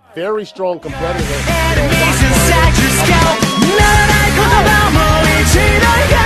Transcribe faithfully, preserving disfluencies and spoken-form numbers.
very strong competitor. ならない言葉も一度